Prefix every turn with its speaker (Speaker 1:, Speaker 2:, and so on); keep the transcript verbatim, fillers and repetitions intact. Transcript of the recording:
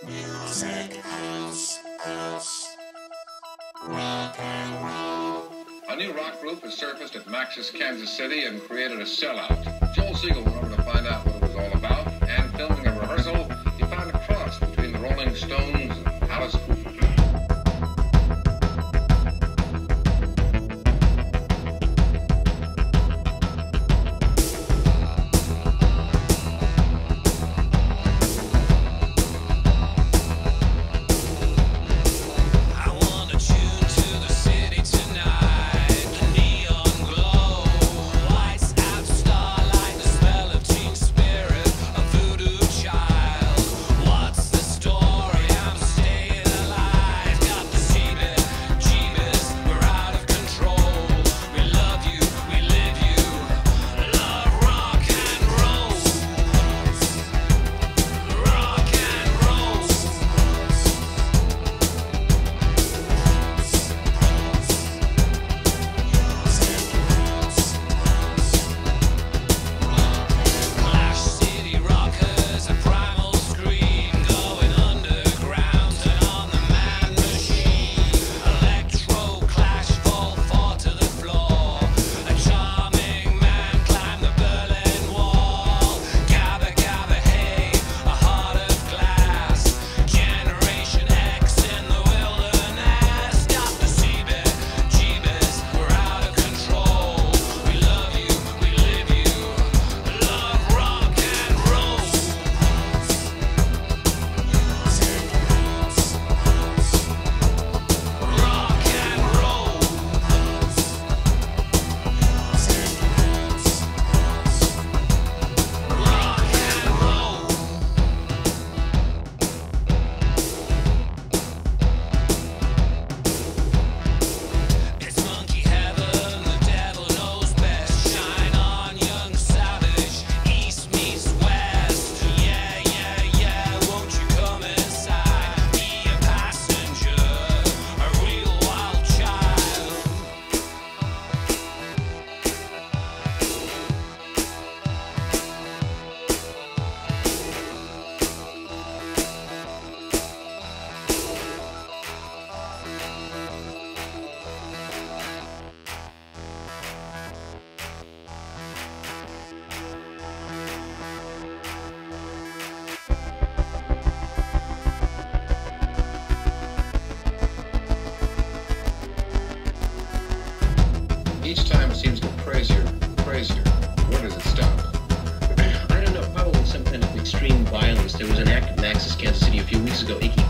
Speaker 1: Music House, House, Rock and Roll.
Speaker 2: A new rock group has surfaced at Max's Kansas City and created a sellout. Joel Siegel went over to find out what it was all about, and filming a rehearsal, he found a cross between the Rolling Stones and Alice Cooper. Each time it seems to get crazier, crazier. Where does it stop?
Speaker 3: I don't know, probably some kind of extreme violence. There was an act at Max's Kansas City a few weeks ago, Icky